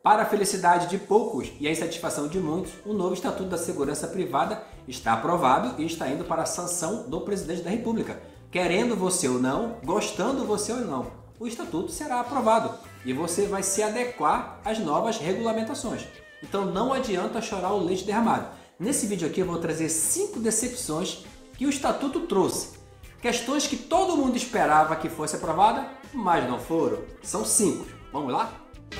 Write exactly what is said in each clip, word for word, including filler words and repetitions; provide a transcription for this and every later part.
Para a felicidade de poucos e a insatisfação de muitos, o novo Estatuto da Segurança Privada está aprovado e está indo para a sanção do Presidente da República. Querendo você ou não, gostando você ou não, o Estatuto será aprovado e você vai se adequar às novas regulamentações. Então não adianta chorar o leite derramado. Nesse vídeo aqui eu vou trazer cinco decepções que o Estatuto trouxe. Questões que todo mundo esperava que fosse aprovada, mas não foram. São cinco. Vamos lá?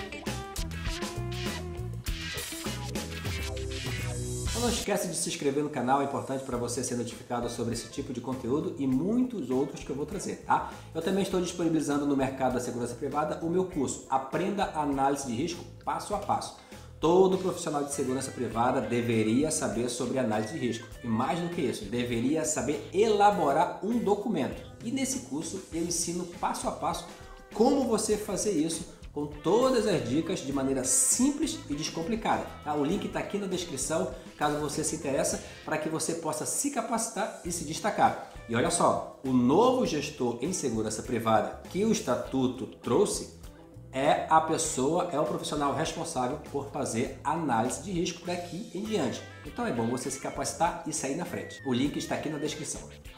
Não esquece de se inscrever no canal, é importante para você ser notificado sobre esse tipo de conteúdo e muitos outros que eu vou trazer, tá? Eu também estou disponibilizando no mercado da segurança privada o meu curso Aprenda Análise de Risco Passo a Passo. Todo profissional de segurança privada deveria saber sobre análise de risco e, mais do que isso, deveria saber elaborar um documento. E nesse curso eu ensino passo a passo como você fazer isso com todas as dicas de maneira simples e descomplicada. Tá? O link está aqui na descrição, caso você se interesse, para que você possa se capacitar e se destacar. E olha só, o novo gestor em segurança privada que o Estatuto trouxe é a pessoa, é o profissional responsável por fazer análise de risco daqui em diante. Então é bom você se capacitar e sair na frente. O link está aqui na descrição.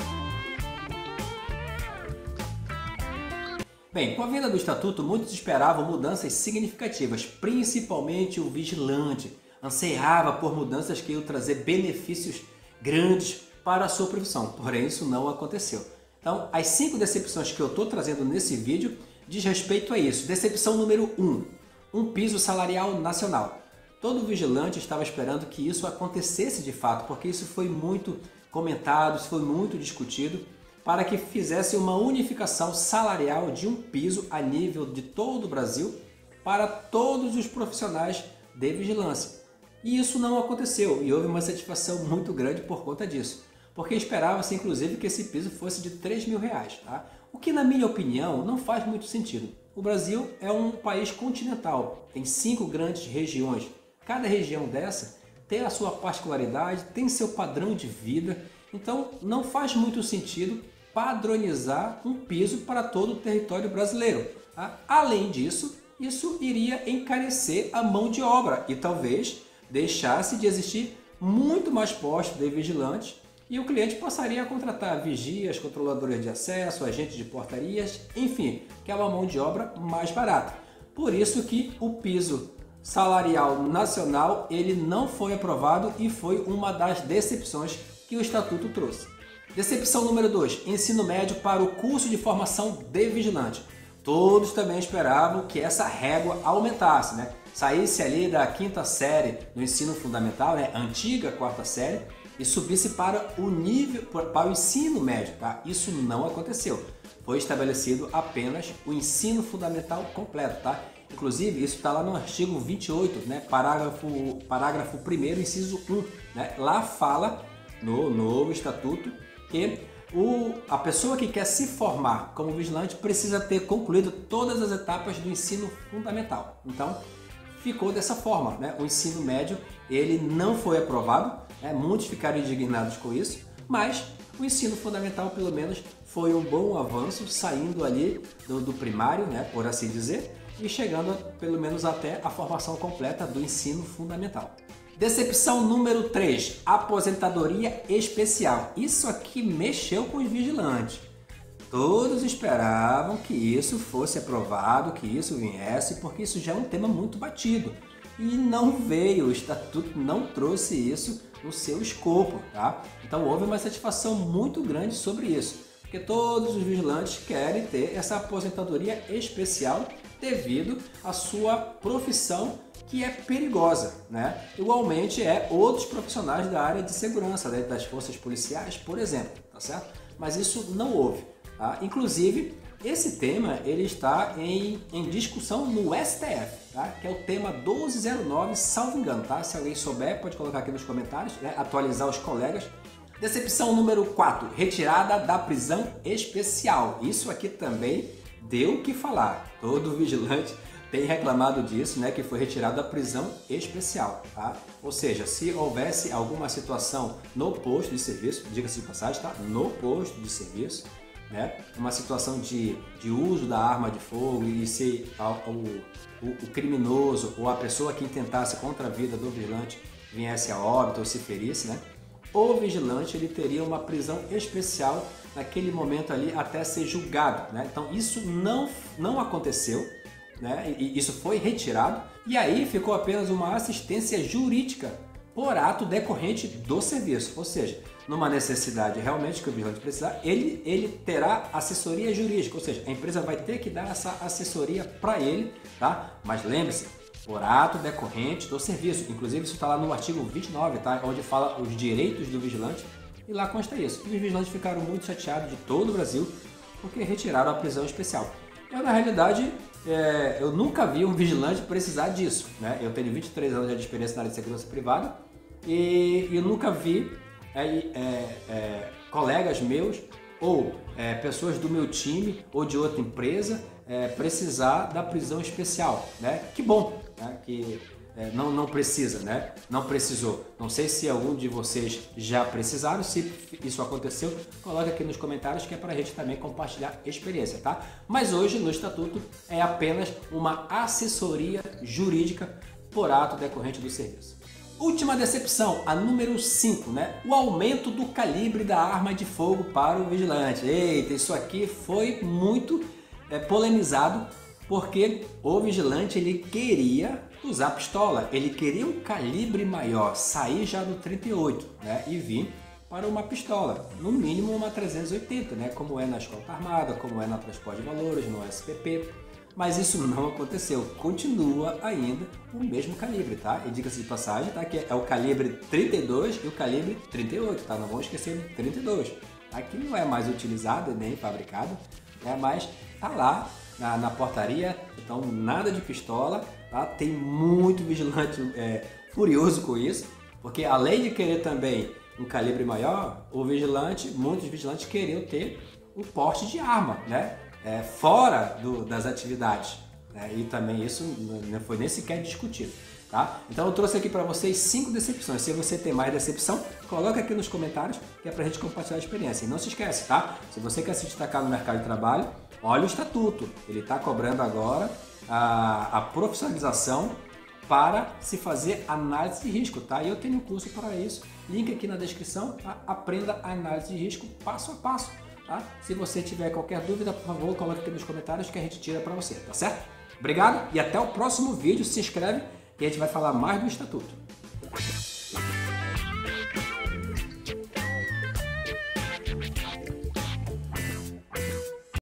Bem, com a vinda do Estatuto, muitos esperavam mudanças significativas, principalmente o vigilante. Ansiava por mudanças que iam trazer benefícios grandes para a sua profissão, porém isso não aconteceu. Então, as cinco decepções que eu estou trazendo nesse vídeo diz respeito a isso. Decepção número um, um piso salarial nacional. Todo vigilante estava esperando que isso acontecesse de fato, porque isso foi muito comentado, isso foi muito discutido, para que fizesse uma unificação salarial de um piso a nível de todo o Brasil para todos os profissionais de vigilância. E isso não aconteceu e houve uma satisfação muito grande por conta disso, porque esperava-se inclusive que esse piso fosse de três mil reais, tá? O que, na minha opinião, não faz muito sentido. O Brasil é um país continental, tem cinco grandes regiões. Cada região dessa tem a sua particularidade, tem seu padrão de vida, então não faz muito sentido padronizar um piso para todo o território brasileiro. Tá? Além disso, isso iria encarecer a mão de obra e talvez deixasse de existir muito mais postos de vigilantes e o cliente passaria a contratar vigias, controladores de acesso, agentes de portarias, enfim, que é uma mão de obra mais barata. Por isso que o piso salarial nacional ele não foi aprovado e foi uma das decepções que o Estatuto trouxe. Decepção número dois, ensino médio para o curso de formação de vigilante. Todos também esperavam que essa régua aumentasse, né? Saísse ali da quinta série do ensino fundamental, né? Antiga quarta série, e subisse para o nível, para o ensino médio, tá? Isso não aconteceu. Foi estabelecido apenas o ensino fundamental completo, tá? Inclusive, isso está lá no artigo vinte e oito, né? Parágrafo, parágrafo primeiro, inciso um, né? Lá fala, no novo estatuto, que o, a pessoa que quer se formar como vigilante precisa ter concluído todas as etapas do ensino fundamental. Então, ficou dessa forma, né? O ensino médio ele não foi aprovado, né? Muitos ficaram indignados com isso, mas o ensino fundamental pelo menos foi um bom avanço, saindo ali do, do primário, né? Por assim dizer, e chegando pelo menos até a formação completa do ensino fundamental. Decepção número três, aposentadoria especial. Isso aqui mexeu com os vigilantes. Todos esperavam que isso fosse aprovado, que isso viesse, porque isso já é um tema muito batido. E não veio, o Estatuto não trouxe isso no seu escopo, tá? Então houve uma satisfação muito grande sobre isso, porque todos os vigilantes querem ter essa aposentadoria especial devido à sua profissão que é perigosa, né? Igualmente é outros profissionais da área de segurança, né? Das forças policiais, por exemplo, tá certo? Mas isso não houve, tá? Inclusive, esse tema ele está em, em discussão no S T F, tá? Que é o tema doze zero nove, salvo engano, tá? Se alguém souber, pode colocar aqui nos comentários, né? Atualizar os colegas. Decepção número quatro, retirada da prisão especial. Isso aqui também deu o que falar. Todo vigilante tem reclamado disso, né, que foi retirado da prisão especial, tá? Ou seja, se houvesse alguma situação no posto de serviço, diga-se de passagem, tá? No posto de serviço, né, uma situação de, de uso da arma de fogo e se o, o, o criminoso ou a pessoa que intentasse contra a vida do vigilante viesse a óbito ou se ferisse, né, o vigilante ele teria uma prisão especial naquele momento ali até ser julgado, né? Então isso não, não aconteceu, né? E isso foi retirado e aí ficou apenas uma assistência jurídica por ato decorrente do serviço, ou seja, numa necessidade realmente que o vigilante precisar, ele, ele terá assessoria jurídica, ou seja, a empresa vai ter que dar essa assessoria para ele, tá? Mas lembre-se, por ato decorrente do serviço, inclusive isso está lá no artigo vinte e nove, tá? Onde fala os direitos do vigilante e lá consta isso. E os vigilantes ficaram muito chateados de todo o Brasil porque retiraram a prisão especial. Eu, na realidade, é, eu nunca vi um vigilante precisar disso, né? Eu tenho vinte e três anos de experiência na área de segurança privada e eu nunca vi é, é, é, colegas meus ou é, pessoas do meu time ou de outra empresa é, precisar da prisão especial, né? Que bom, né? Que é, não, não precisa, né? Não precisou. Não sei se algum de vocês já precisaram, se isso aconteceu, coloca aqui nos comentários que é para a gente também compartilhar experiência, tá? Mas hoje no Estatuto é apenas uma assessoria jurídica por ato decorrente do serviço. Última decepção, a número cinco, né? O aumento do calibre da arma de fogo para o vigilante. Eita, isso aqui foi muito é, polemizado porque o vigilante ele queria usar pistola, ele queria um calibre maior, sair já do trinta e oito, né? E vir para uma pistola, no mínimo uma trezentos e oitenta, né? Como é na escolta armada, como é na transporte de valores, no S P P. Mas isso não aconteceu, continua ainda o mesmo calibre, tá? E diga-se de passagem, tá? Que é o calibre trinta e dois e o calibre trinta e oito, tá? Não vamos esquecer do trinta e dois, tá? Que não é mais utilizado nem fabricado, né? Mas tá lá na, na portaria, então nada de pistola, tá? Tem muito vigilante é, furioso com isso, porque além de querer também um calibre maior, o vigilante, muitos vigilantes queriam ter um porte de arma, né? É, fora do, das atividades, né? E também isso não foi nem sequer discutido, tá? Então eu trouxe aqui para vocês cinco decepções. Se você tem mais decepção, coloca aqui nos comentários que é para a gente compartilhar a experiência. E não se esquece, tá? Se você quer se destacar no mercado de trabalho, olha o estatuto. Ele está cobrando agora a, a profissionalização para se fazer análise de risco, tá? E eu tenho um curso para isso. Link aqui na descrição, tá? Aprenda a análise de risco passo a passo. Tá? Se você tiver qualquer dúvida, por favor, coloque aqui nos comentários que a gente tira para você, tá certo? Obrigado e até o próximo vídeo. Se inscreve e a gente vai falar mais do Estatuto.